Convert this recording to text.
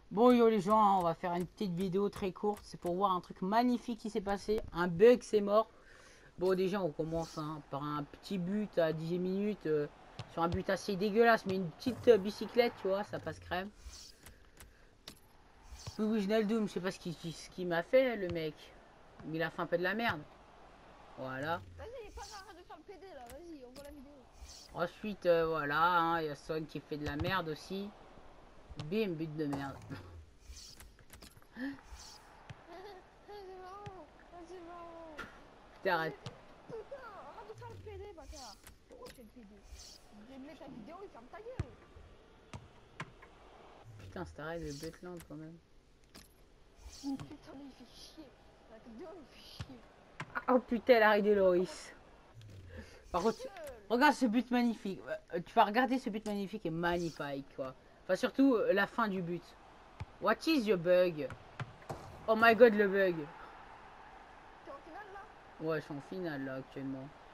Bon yo les gens, hein, on va faire une petite vidéo très courte. C'est pour voir un truc magnifique qui s'est passé. Un bug, c'est mort. Bon déjà on commence hein, par un petit but à 10 minutes. Sur un but assez dégueulasse. Mais une petite bicyclette, tu vois, ça passe crème. Oui, oui, Wijnaldum, je sais pas ce qu'il m'a fait le mec. Mais il a fait un peu de la merde. Voilà. Vas-y, pas grave de faire le PD là, vas-y, on voit la vidéo. Ensuite, voilà, hein, il y a Son qui fait de la merde aussi. Bim, but de merde. C'est marrant, c'est marrant. Putain, arrête. Putain, arrête de faire le PD, bâtard. Pourquoi je fais le PD? Je mets ta vidéo et ferme ta gueule. Putain, c'est arrête de Butland quand même. Putain, mais il fait chier. La vidéo, il fait chier. Oh putain, l'arrêt de Comment Loris. Par ta contre, gueule? regarde ce but magnifique. Tu vas regarder ce but magnifique et magnifique, quoi. Enfin, surtout la fin du but. What is your bug? Oh my god, le bug. T'es en finale là? Ouais, je suis en finale là actuellement.